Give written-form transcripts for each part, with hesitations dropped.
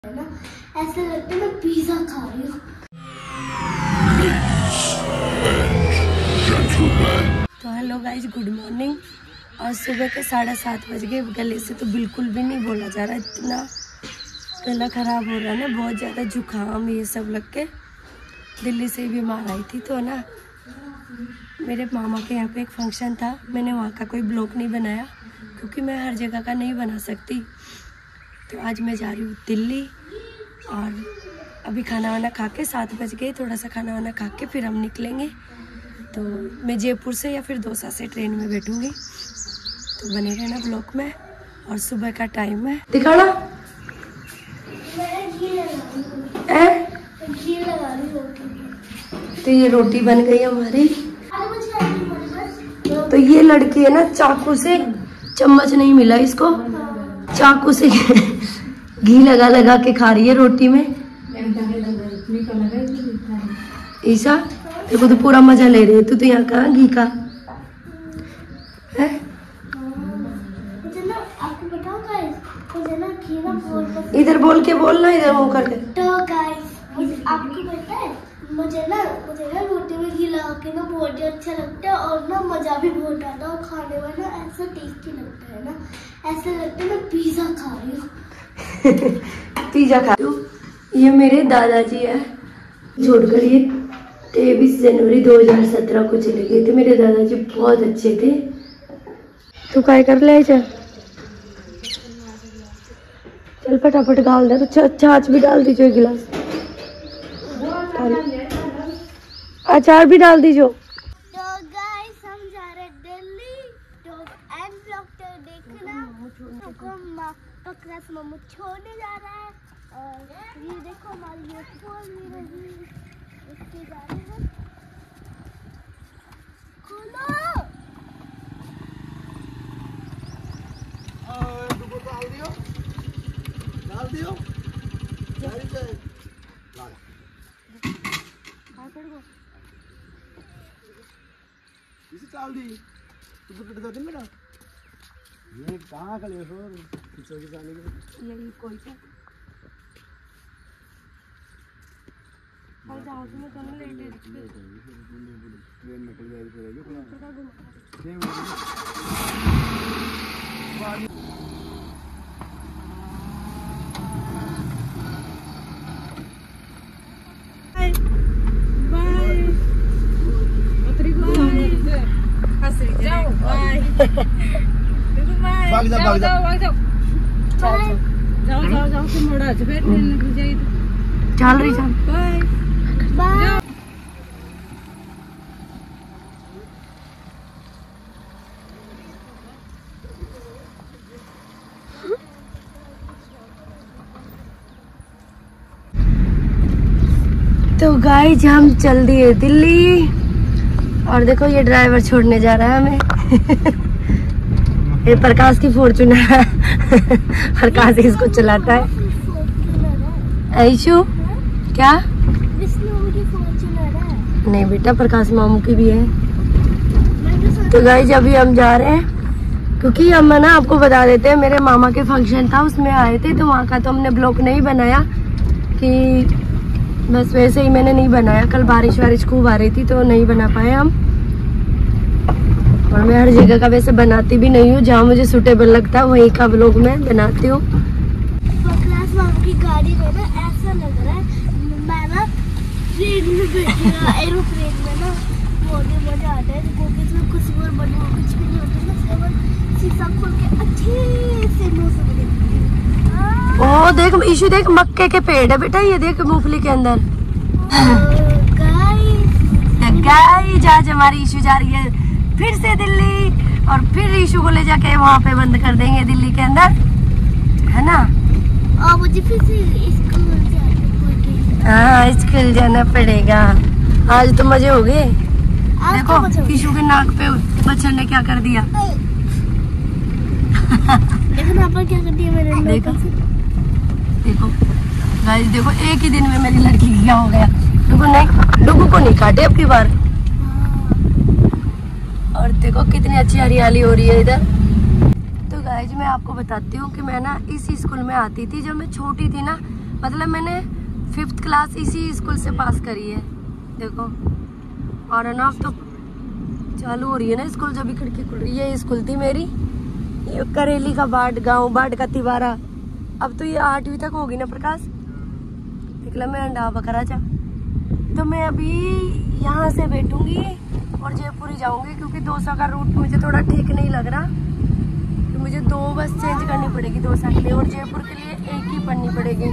है ना, ऐसा लगता है मैं पिज्जा खा रही हूँ। तो हेलो गाइज, गुड मॉर्निंग। आज सुबह के 7:30 बज गए। गले से तो बिल्कुल भी नहीं बोला जा रहा, इतना गला खराब हो रहा है ना, बहुत ज़्यादा जुकाम ये सब लग के। दिल्ली से ही बीमार आई थी तो ना, मेरे मामा के यहाँ पे एक फंक्शन था, मैंने वहाँ का कोई ब्लॉग नहीं बनाया क्योंकि मैं हर जगह का नहीं बना सकती। तो आज मैं जा रही हूँ दिल्ली और अभी खाना वाना खा के 7 बज गए, थोड़ा सा खाना वाना खा के फिर हम निकलेंगे। तो मैं जयपुर से या फिर दौसा से ट्रेन में बैठूँगी, तो बने रहना ब्लॉग में। और सुबह का टाइम है, दिखाना तो ये रोटी बन गई हमारी। तो ये लड़की है ना, चाकू से चम्मच नहीं मिला इसको, चाकू से घी लगा लगा के खा रही है रोटी में। ईशा देखो तो पूरा मजा ले रही है, तू तो यहाँ का घी का है। इधर बोल के बोलना, इधर मुंह करके। तो गाइस आपको पता है, मुझे ना रोटी में घी लगा के ना बहुत अच्छा लगता है और ना मजा भी बहुत आता है और खाने में ना ऐसा टेस्टी लगता है ना, ऐसा लगता है मैं पिज्जा खा रही हूँ। पिज्जा खा रही हूँ। ये मेरे दादाजी है, छोड़कर ये 23 जनवरी 2017 को चले गए थे। मेरे दादाजी बहुत अच्छे थे। तू काय कर ले, चल फटाफट डाल दे। तो छाछ भी डाल दीजिए, एक गिलास अचार भी डाल दीजिए। तो गाइस हम जा रहे हैं दिल्ली, तो एंड ब्लॉग तो देखना। हमको पकड़स मम्मू छोड़ने जा रहा है और ये देखो हमारी ये फोन भी रही, इसके जा रहे हैं। खोलो डाल दियो इसे डाल दी तो बुक कर दे मेरा। ये कहां का ले हो खिचड़ी जाने के यही कोई सा और जाओ में तो लेट है, ट्रेन निकल जाएगी भाग जाओ मोड़ा फिर ट्रेन निकल जाएगी। चल रही चल बाय बाय। तो गाइस हम चल दिए दिल्ली और देखो ये ड्राइवर छोड़ने जा रहा है हमें। ये प्रकाश की फॉर्च्यूनर है। प्रकाश इसको चलाता है। ऐशु क्या? नहीं बेटा, प्रकाश मामू की भी है। तो गाइस अभी हम जा रहे हैं क्योंकि हम ना आपको बता देते हैं, मेरे मामा के फंक्शन था उसमें आए थे, तो वहाँ का तो हमने ब्लॉग नहीं बनाया कि बस वैसे ही मैंने नहीं बनाया। कल बारिश खूब आ रही थी तो नहीं बना पाए हम। और मैं हर जगह का वैसे बनाती भी नहीं हूँ, जहाँ मुझे सूटेबल लगता है वहीं का ब्लॉग मैं बनाती हूँ। की गाड़ी में ना ऐसा लग रहा है मैं ना ट्रेन में बैठी हूँ, एरोप्लेन में ना बहुत मजा आता है। क्योंकि इसमें कुछ और बनवा कुछ भी नहीं होता ना, शीशा खोल के अच्छे से मौसम देखती हूँ। ओ देख ईशु, देख मक्के के पेड़ है बेटा, ये देख मूंगफली के अंदर। गाइस आज हमारी ईशु जा रही है फिर से दिल्ली और फिर ईशु को ले जाके वहाँ पे बंद कर देंगे दिल्ली के अंदर, है ना। और मुझे फिर से स्कूल जाना पड़ेगा। हाँ स्कूल जाना पड़ेगा। आज तो मजे हो गए। देखो ईशु के नाक पे बच्चन ने क्या कर दिया। देखो ना पर क्या कर दिया मेरे। देखो देखो गाइस, देखो एक ही दिन में मेरी लड़की की क्या हो गया। डुगू को नहीं काटे अब की बार। और देखो कितनी अच्छी हरियाली हो रही है इधर। तो गाइस मैं आपको बताती हूँ कि मैं ना इस स्कूल में आती थी जब मैं छोटी थी ना, मतलब मैंने 5th क्लास इसी स्कूल से पास करी है। देखो और है ना, अब तो चालू हो रही है ना स्कूल, जब भी खिड़की खुल रही है। ये स्कूल थी मेरी, ये करेली का बाट गांव, बाट का तिवारा। अब तो ये 8वीं तक होगी ना प्रकाश, निकला मैं अंडा बकरा जा। तो मैं अभी यहाँ से बैठूंगी और जयपुर ही जाऊंगी, क्योंकि दौसा का रूट मुझे थोड़ा ठीक नहीं लग रहा। तो मुझे 2 बस चेंज करनी पड़ेगी दौसा के लिए, और जयपुर के लिए 1 ही पढ़नी पड़ेगी।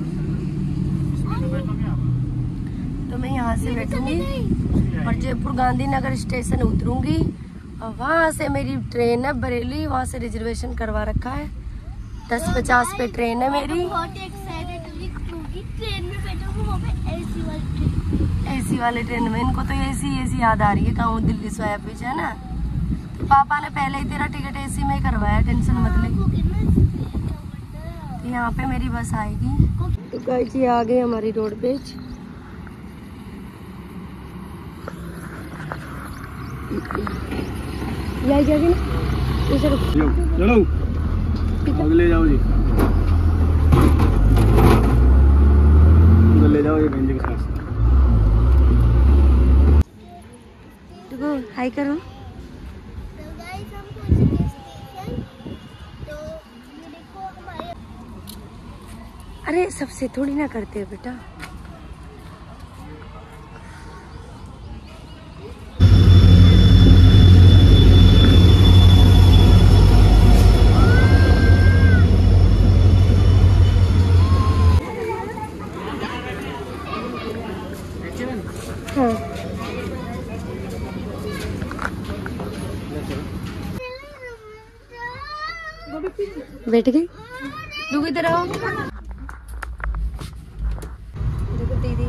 तो मैं यहाँ से बैठूंगी और जयपुर गांधीनगर स्टेशन उतरूंगी, और वहाँ से मेरी ट्रेन है बरेली, वहाँ से रिजर्वेशन करवा रखा है। 10:50 पे ट्रेन है मेरी। बहुत एक्साइटेड होगी ट्रेन में बैठूंगी, वहाँ पे एसी वाली ट्रेन में। इनको तो एसी याद आ रही है, गाँव दिल्ली सोया बीच है ना। तो पापा ने पहले ही तेरा टिकट एसी में ही करवाया, टेंशन मत ले। तो यहाँ पे मेरी बस आएगी। तो गाइस ये आ गई हमारी रोड पेज। यही जाएगी ना, चलो अगले जाओ जी, ले जाओ ये बेंच के साथ। देखो हाय करो। तो गाइस हम पहुंच गए स्टेशन। तो ये देखो हमारे, अरे सबसे थोड़ी ना करते हो बेटा। हाँ बैठ गई। डूबी इधर आओ। देखो दीदी,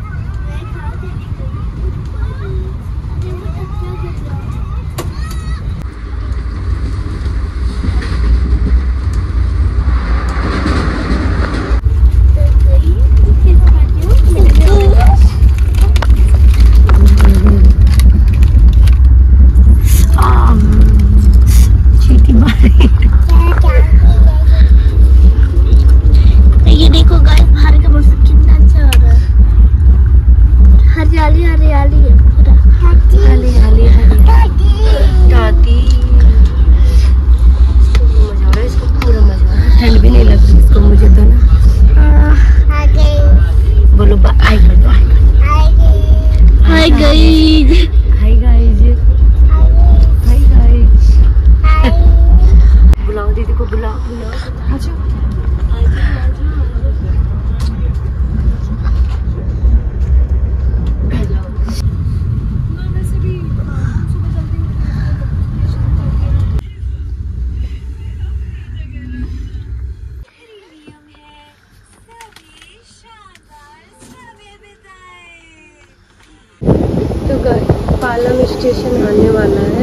पालम स्टेशन आने वाला है।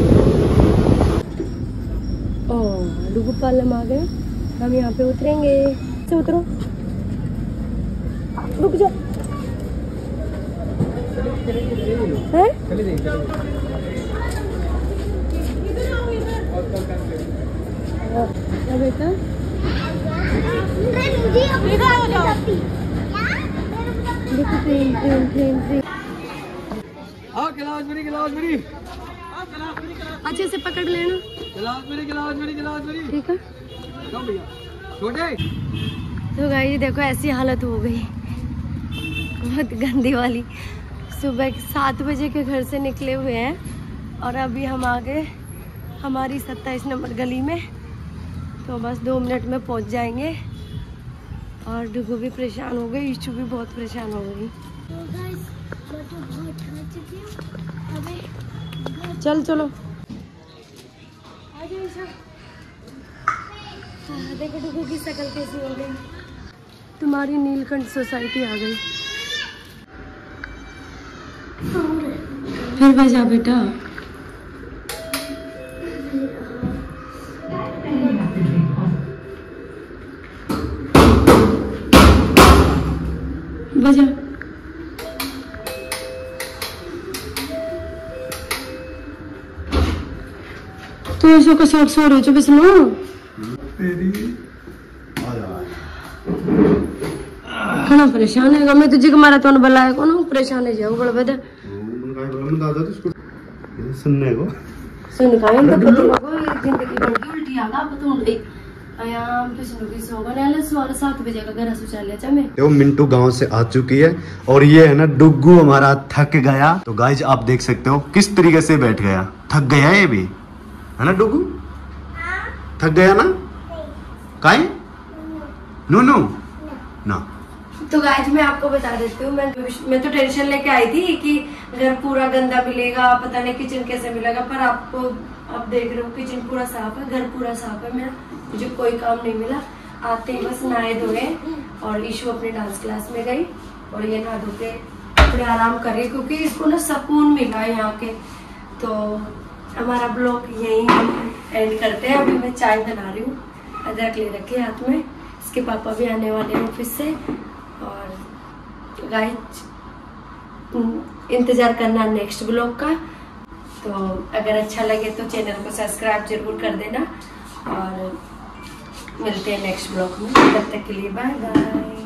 डुगु पालम आ गए, हम यहाँ पे उतरेंगे। से उतरो, रुक जाओ। है क्या बेटा? देखो ट्रेन ट्रेन ट्रेन ट्रेन। गिलास मेरी अच्छे से पकड़ लेना। गिलास मेरी ठीक है भैया छोटे। तो गाइस देखो ऐसी हालत हो गई, बहुत गंदी वाली। सुबह 7 बजे के घर से निकले हुए हैं और अभी हम आ गए हमारी 27 नंबर गली में। तो बस 2 मिनट में पहुंच जाएंगे। और डुगू भी परेशान हो गई, ईशू भी बहुत परेशान हो गई। चल चलो देखो डुगू की शक्ल कैसी हो गई। तुम्हारी नीलकंठ सोसाइटी आ गई। फिर बजा बेटा। बजा। तो ऐसा का शॉर्ट सो रहे हो, सुनो तेरी आ जा। घना परेशान है मैं तुझे मारा तो बुलाया को ना परेशान है जाओ बड़ा बड़ा सुनने को सुन कायम तो पता लगो जिंदगी बन गई उल्टी आगा पतून गई आयाम किसी की सोगा ने सवार 7 बजे का घर शौचालय लिया मैं वो मिंटू गांव से आ चुकी है और ये है ना डुग्गू हमारा थक गया। तो गाइज आप देख सकते हो किस तरीके से बैठ गया, थक गया है ये भी, है ना डुग्गू? थक गया ना? काहे? नो नो ना। तो गाइज मैं आपको बता देती हूँ, मैं तो टेंशन लेके आई थी कि घर पूरा गंदा मिलेगा, पता नहीं किचन कैसे मिलेगा, पर आपको आप देख रहे हो किचन पूरा साफ है, घर पूरा साफ है मेरा, मुझे कोई काम नहीं मिला। आते ही बस नहाए धोए और ईशु अपने डांस क्लास में गई और ये नहा धो के अपने आराम करे क्योंकि इसको ना सुकून मिला है यहाँ के। तो हमारा ब्लॉग यही हम एंड करते हैं। अभी मैं चाय बना रही हूँ, अदरक ले रखे हाथ में, इसके पापा भी आने वाले हैं ऑफिस से। और गाइस इंतजार करना नेक्स्ट ब्लॉग का। तो अगर अच्छा लगे तो चैनल को सब्सक्राइब जरूर कर देना और मिलते हैं नेक्स्ट ब्लॉग में। तब तक के लिए बाय बाय।